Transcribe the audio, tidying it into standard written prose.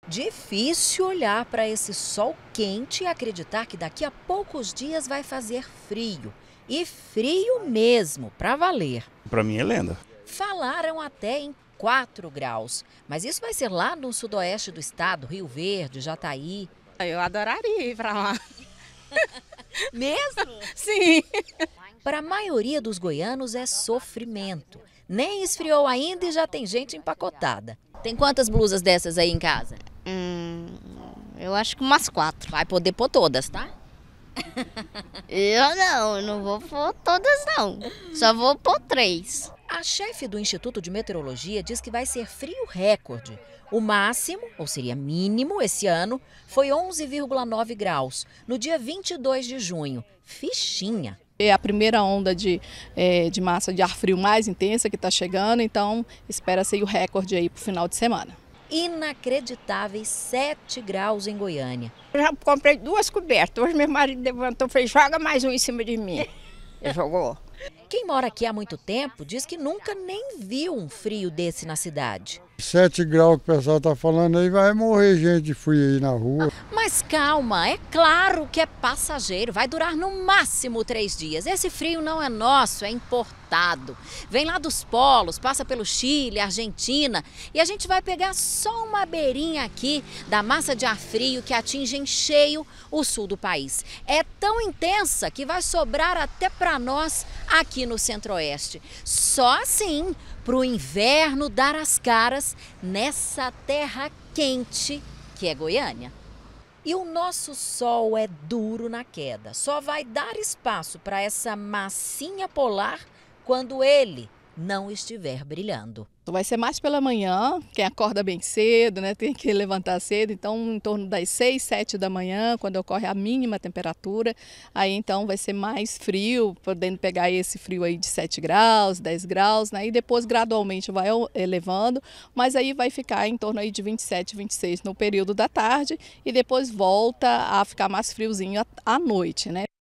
Difícil olhar para esse sol quente e acreditar que daqui a poucos dias vai fazer frio. E frio mesmo, para valer. Para mim é lenda. Falaram até em 4 graus, mas isso vai ser lá no sudoeste do estado, Rio Verde, Jataí. Eu adoraria ir para lá. Mesmo? Sim. Para a maioria dos goianos é sofrimento. Nem esfriou ainda e já tem gente empacotada. Tem quantas blusas dessas aí em casa? Eu acho que umas 4. Vai poder pôr todas, tá? Eu não vou pôr todas não. Só vou pôr 3. A chefe do Instituto de Meteorologia diz que vai ser frio recorde. O máximo, ou seria mínimo, esse ano, foi 11,9 graus, no dia 22 de junho. Fichinha. É a primeira onda de massa de ar frio mais intensa que está chegando, então espera-se o recorde aí para o final de semana. Inacreditáveis 7 graus em Goiânia. Eu já comprei 2 cobertas. Hoje meu marido levantou e fez, joga mais um em cima de mim. Ele jogou. Quem mora aqui há muito tempo diz que nunca nem viu um frio desse na cidade. 7 graus que o pessoal tá falando aí, vai morrer gente de frio aí na rua. Mas calma, é claro que é passageiro, vai durar no máximo 3 dias. Esse frio não é nosso, é importado. Vem lá dos polos, passa pelo Chile, Argentina e a gente vai pegar só uma beirinha aqui da massa de ar frio que atinge em cheio o sul do país. É tão intensa que vai sobrar até para nós aqui no Centro-Oeste. Só assim, para o inverno dar as caras nessa terra quente que é Goiânia. E o nosso sol é duro na queda, só vai dar espaço para essa massinha polar quando ele não estiver brilhando. Vai ser mais pela manhã, quem acorda bem cedo, né, tem que levantar cedo, então em torno das 6, 7 da manhã, quando ocorre a mínima temperatura, aí então vai ser mais frio, podendo pegar esse frio aí de 7 graus, 10 graus, né, e depois gradualmente vai elevando, mas aí vai ficar em torno aí de 27, 26 no período da tarde e depois volta a ficar mais friozinho à noite, né.